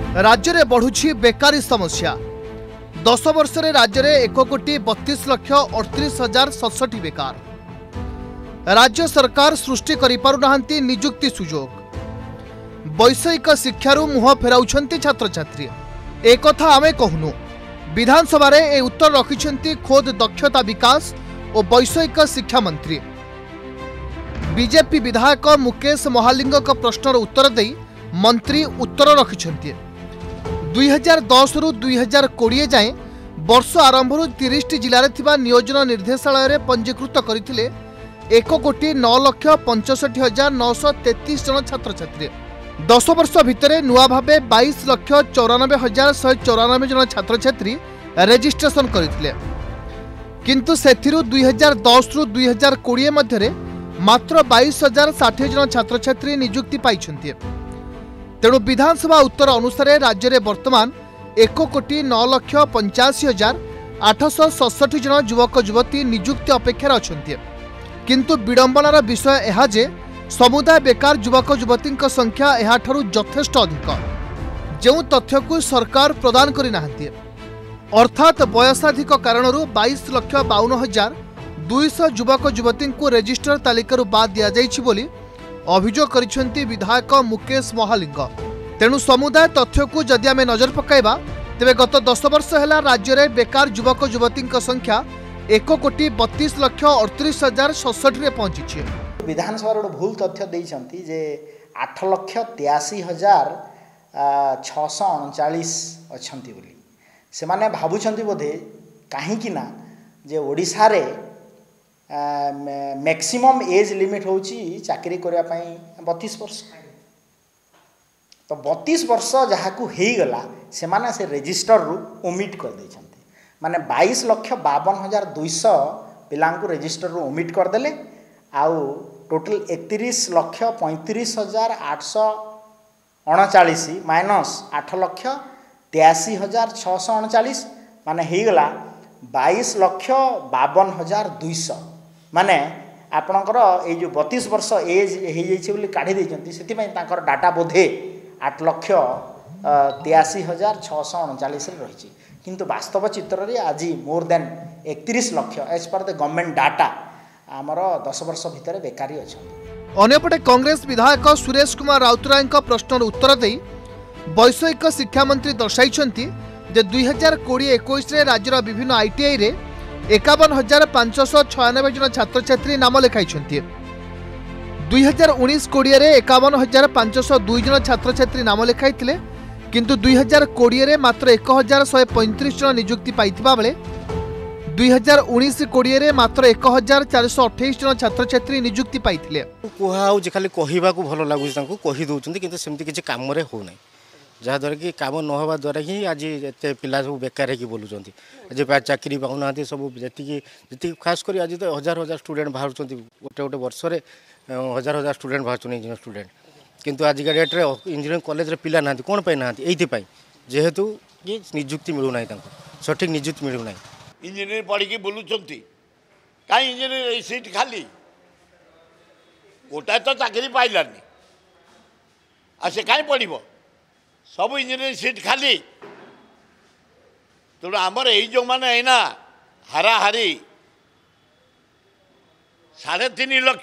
राज्य में बढ़ुछि बेकारी समस्या 10 वर्ष रे राज्य में 1,32,38,67 बेकार। राज्य सरकार सृष्टि करि पारुनाहांती नियुक्ति सुजोग। वैषयिक शिक्षारू मुह फेराउछंती छात्र छात्री। एक कथा आमे कहूनु विधानसभा रे ए उत्तर रखिछंती खोद दक्षता विकास और वैषयिक शिक्षा मंत्री। बीजेपी विधायक मुकेश महालिंग प्रश्नर उत्तर दे मंत्री उत्तर रखिछंती 2010 रु 2020 जाए वर्ष आरंभ 30 जिले में नियोजन निर्देशालय रे पंजीकृत करथिले 1,09,65,933 जन छात्र छात्री। 10 वर्ष भितर नुआ भावे 22,94,194 जन छात्र छात्री रेजिस्ट्रेशन करथिले, किंतु सेथिरु 2010 रु 2020 मध्यरे मात्र 22,060 जन छात्र छात्री नियुक्ति पाइछन्ति। तेणु विधानसभा उत्तर अनुसार राज्य में वर्तमान 1,09,85,867 जन युवक युवती नियुक्ति अपेक्षार अछन्ति। किंतु विडंबनार विषय यह जे समुदाय बेकार युवक युवती संख्या एहाठारु यथेष्ट अधिक, जो तथ्य को सरकार प्रदान करि नाहंती। अर्थात वयसाधिक कारणरू 22,52,200 युवक युवती को रजिस्टर तालिकारु बाद दिया जाइछि बोली अभियोग करिसेंती विधायक मुकेश महालिंग। तेणु समुदाय तथ्य को जदि आमे नजर पकाइबा तेबे गत 10 वर्ष है राज्य में बेकार युवक युवती संख्या 1,32,38,67 रे पहुंची। विधानसभा गोटे भूल तथ्य देइछंती जे 8,83,639 अछंती बोली से माने भाबुछंती बोधे काहेकि ना जे ओडिसा रे मैक्सिमम एज लिमिट होची चाकरी करिया पई 32 वर्ष। तो 32 वर्ष जहाँ को हो गला से माने से रजिस्टर रु ओमिट कर देछंती। माने 22,52,200 पिलां को रजिस्टर रु ओमिट कर देले आउ टोटल 31,35,839 माइनस 8,83,639 माने हो गला 22,52,200। माने आपणकर ये जो 32 वर्ष एज हो काढ़ी देछंती सेति पई तांकर डाटा बोधे 8,83,639 रही। किंतु वास्तव चित्र रे आज more than 31 lakh as per the government data आमर 10 वर्ष भितर बेकारी अच्छा। अन्यपटे कांग्रेस विधायक सुरेश कुमार राउतराय प्रश्नर उत्तर दे वैषयिक शिक्षा मंत्री दर्शाइछंती जे 2020-21 रे राज्यर विभिन्न आईटीआई रे 51,596 जन छात्र छात्री नाम लिखाइछंती। 2019-20 रे 51,502 जन छात्र छात्री नाम लिखाइथिले, किंतु 2020 रे मात्र 1,135 जन नियुक्ति पाइथिबा बेले 2019-20 रे मात्र 1,428 जन छात्र छात्री नियुक्ति पाइथिले। कुहाउ जे खाली कहिबा को भलो लागु तांको कहि दउचंती, किंतु सेमति किछि काम रे हो नै, जहाँ द्वारा कि काम न होवा द्वारा ही आज एत पिला सब बेकार है बोलुँच। आज चाकरी पाऊना सब जी खास कर आज तो हजार हजार स्टूडेंट बाहर गोटे गोटे वर्ष में हजार हजार स्टूडेंट बाहर इंजीनियर स्टूडेंट, किंतु आजिका डेट्रे इंजीनियरिंग कॉलेज पिला ना कौन पाई ना ये जेहेतु कि निजुक्ति मिलूना सठिक निजुक्ति मिलूना। इंजीनियर पढ़ी बुलूंट कहीं इंजीनियर सीट खाली गोटाए तो चाकरी पाइलानी आ से कहीं पढ़ सब इंजीनियर सीट खाली। तेणु आमर ये जो मैंने ना हाराहारी 3.5 लाख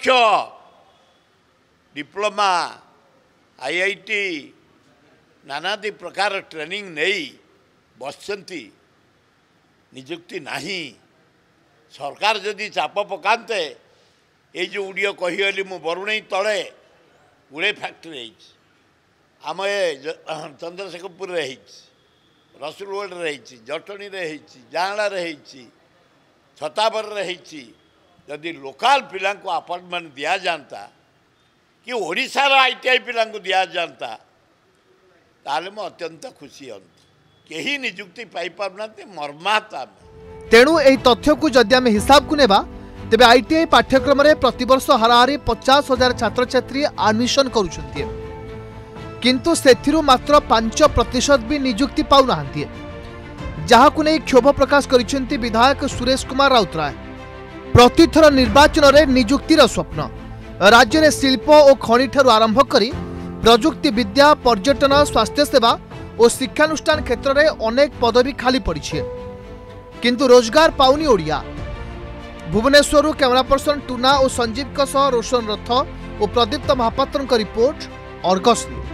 डिप्लोमा आईआईटी नानादी प्रकार ट्रेनिंग नहीं बसंती निजुक्ति नहीं। सरकार जदि चाप पकाते ये जो उड़िया कहीगली मु बरुणई तले गुड़े फैक्ट्री आम चंद्रशेखरपुर रसुलगढ़ जटणी जांगला छताबर जदि लोकाल पिला अपॉइंटमेंट दिया जाता कि ओडिशार आईटीआई पिला दिया जाता ताले मु अत्यंत खुशी हूँ। कहीं निजुक्ति पाई पारना मर्माहता। तेणु यही तथ्य को जदि आम हिसाब को नेबा तेबे आईटीआई पाठ्यक्रम रे प्रतिवर्ष हाराहारी 50,000 छात्र छात्री एडमिशन करुछन्ती, किंतु सेथिरु मात्र 5% भी निजुक्ति पाउनाहांती, जहाँ को नहीं क्षोभ प्रकाश करिसेंती विधायक सुरेश कुमार राउतराय। प्रतिथर निर्वाचन रे निजुक्तिर स्वप्न राज्य में शिल्प और खनि ठारू आरंभ करी प्रजुक्ति विद्या पर्यटन स्वास्थ्य सेवा और शिक्षानुष्ठान क्षेत्र में अनेक पदवी खाली पड़ी किंतु रोजगार पाउनी ओडिया। भुवनेश्वर कैमरा पर्सन टूना और संजीव रोशन रथ और प्रदीप्त महापात्र रिपोर्ट अर्गस न्यूज।